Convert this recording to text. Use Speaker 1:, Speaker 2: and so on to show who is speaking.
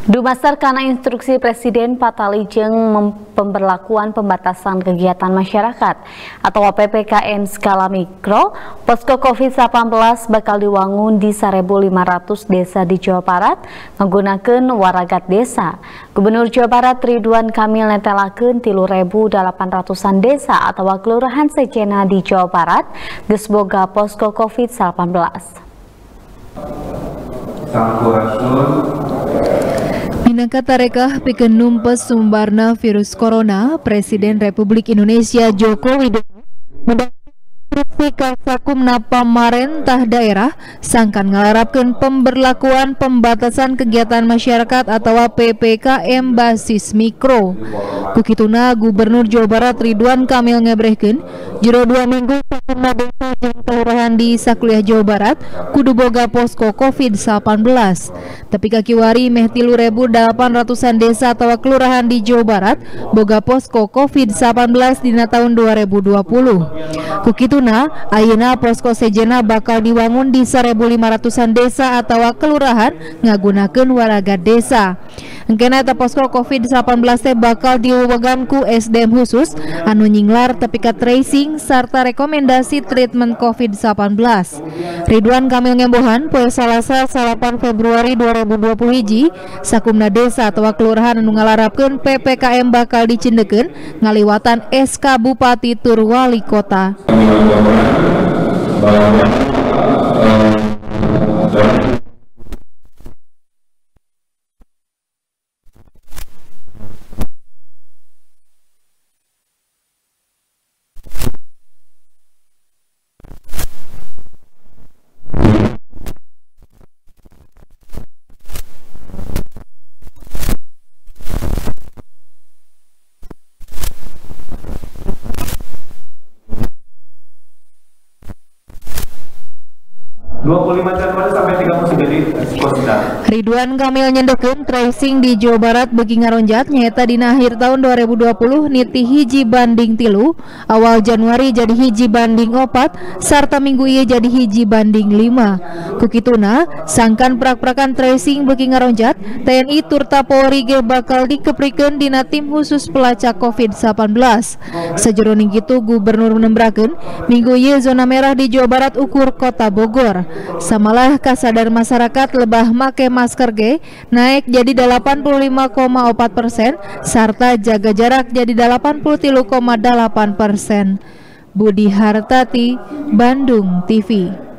Speaker 1: Dumasar karena instruksi Presiden patalijeng pemberlakuan pembatasan kegiatan masyarakat atau PPKM skala mikro, posko COVID-19 bakal diwangun di 1.500 desa di Jawa Barat menggunakan waragat desa. Gubernur Jawa Barat Ridwan Kamil netelakeun 3.800-an desa atau kelurahan sejena di Jawa Barat geus boga posko COVID-19.
Speaker 2: Minangka tarekah pikeun numpes sumbarna virus corona, Presiden Republik Indonesia Joko Widodo menginstruksi ka sakumna pamarentah daerah sangkan ngalarapkeun pemberlakuan pembatasan kegiatan masyarakat atau PPKM basis mikro. Kukituna Gubernur Jawa Barat Ridwan Kamil ngebrehkeun jero 2 minggu sakumna desa jeung kelurahan di sakuliah Jawa Barat kudu boga posko COVID-19. Tapi kakiwari meh 3.800-an desa atau kelurahan di Jawa Barat boga posko COVID-19 dina tahun 2020. Kukituna ayeuna posko sejena bakal diwangun di 1.500-an desa atau kelurahan ngagunakeun waragat desa. Engkena eta posko COVID-19 teh bakal diwewegan ku SDM khusus anu nyinglar tepi ka tracing sarta rekomendasi treatment COVID-19. Ridwan Kamil ngembohan poe Salasa 8 Februari 2021 sakumna desa atau kelurahan anu ngalarapkeun PPKM bakal dicendekeun ngaliwatan SK Bupati tur Wali Kota.
Speaker 3: Januari sampai 30 jadi posita.
Speaker 2: Ridwan Kamil nyendekeun tracing di Jawa Barat beuki ngaronjat nyaeta dina akhir tahun 2020 niti 1:3, awal Januari jadi 1:4 sarta minggu ieu jadi 1:5. Kukituna sangkan prak-prakan tracing beuki ngaronjat TNI turta Polri ge bakal dikeprikeun dina tim khusus pelacak COVID-19. Sajroning kitu Gubernur menembarakeun minggu ieu zona merah di Jawa Barat ukur Kota Bogor. Samalah kasadar masyarakat lebah make masker ge naik jadi 85,4% sarta jaga jarak jadi 83,8%. Budi Hartati, Bandung TV.